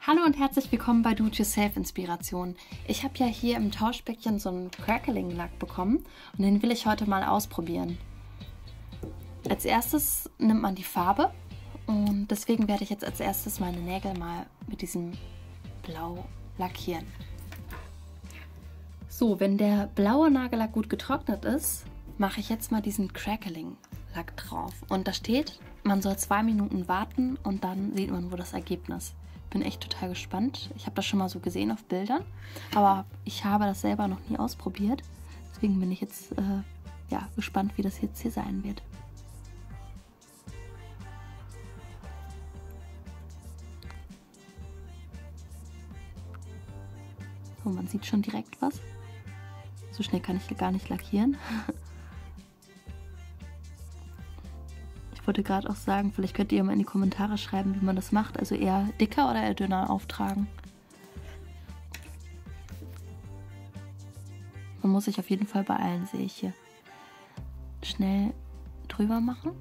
Hallo und herzlich willkommen bei Do-it-yourself-Inspiration. Ich habe ja hier im Tauschbäckchen so einen Crackling-Lack bekommen und den will ich heute mal ausprobieren. Als erstes nimmt man die Farbe und deswegen werde ich jetzt als erstes meine Nägel mal mit diesem Blau lackieren. So, wenn der blaue Nagellack gut getrocknet ist, mache ich jetzt mal diesen Crackling-Lack drauf. Und da steht, man soll 2 Minuten warten und dann sieht man wohl das Ergebnis. Bin echt total gespannt. Ich habe das schon mal so gesehen auf Bildern, aber ich habe das selber noch nie ausprobiert. Deswegen bin ich jetzt gespannt, wie das jetzt hier sein wird. So, man sieht schon direkt was. So schnell kann ich gar nicht lackieren. Ich wollte gerade auch sagen, vielleicht könnt ihr mal in die Kommentare schreiben, wie man das macht. Also eher dicker oder eher dünner auftragen. Man muss sich auf jeden Fall beeilen, sehe ich hier. Schnell drüber machen.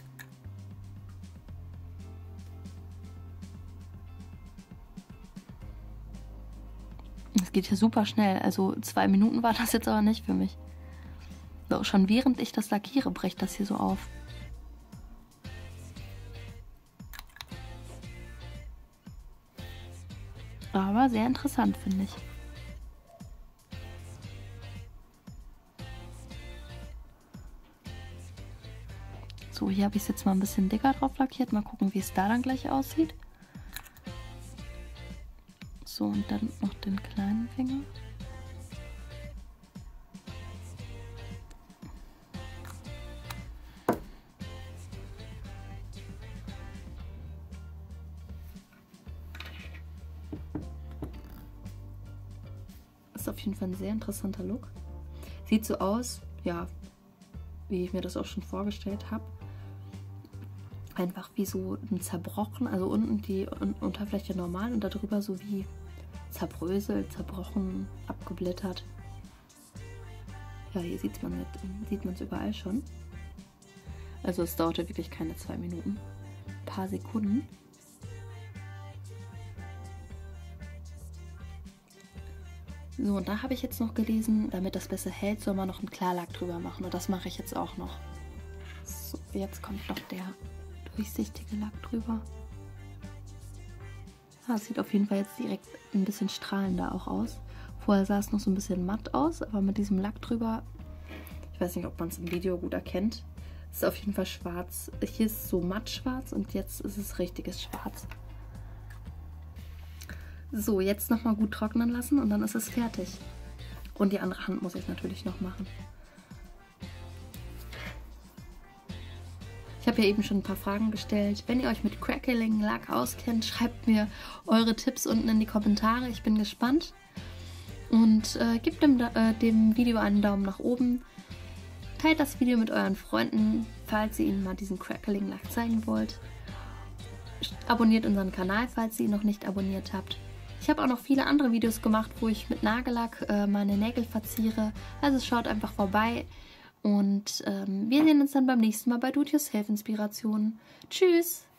Es geht hier super schnell. Also 2 Minuten war das jetzt aber nicht für mich. So, schon während ich das lackiere, bricht das hier so auf. Aber sehr interessant, finde ich. So, hier habe ich es jetzt mal ein bisschen dicker drauf lackiert. Mal gucken, wie es da dann gleich aussieht. So, und dann noch den kleinen Finger. Ist auf jeden Fall ein sehr interessanter Look. Sieht so aus, ja, wie ich mir das auch schon vorgestellt habe. Einfach wie so ein zerbrochen, also unten die Unterfläche normal und darüber so wie zerbröselt, zerbrochen, abgeblättert. Ja, hier sieht man es überall schon. Also es dauerte wirklich keine 2 Minuten. Ein paar Sekunden. So, und da habe ich jetzt noch gelesen, damit das besser hält, soll man noch einen Klarlack drüber machen. Und das mache ich jetzt auch noch. So, jetzt kommt noch der durchsichtige Lack drüber. Ah, sieht auf jeden Fall jetzt direkt ein bisschen strahlender auch aus. Vorher sah es noch so ein bisschen matt aus, aber mit diesem Lack drüber, ich weiß nicht, ob man es im Video gut erkennt, ist auf jeden Fall schwarz. Hier ist es so matt schwarz und jetzt ist es richtiges Schwarz. So, jetzt nochmal gut trocknen lassen und dann ist es fertig. Und die andere Hand muss ich natürlich noch machen. Ich habe ja eben schon ein paar Fragen gestellt. Wenn ihr euch mit Crackling-Lack auskennt, schreibt mir eure Tipps unten in die Kommentare. Ich bin gespannt. Und gebt dem Video einen Daumen nach oben. Teilt das Video mit euren Freunden, falls ihr ihnen mal diesen Crackling-Lack zeigen wollt. Abonniert unseren Kanal, falls ihr ihn noch nicht abonniert habt. Ich habe auch noch viele andere Videos gemacht, wo ich mit Nagellack meine Nägel verziere. Also schaut einfach vorbei. Und wir sehen uns dann beim nächsten Mal bei Do-it-yourself-Inspiration. Tschüss!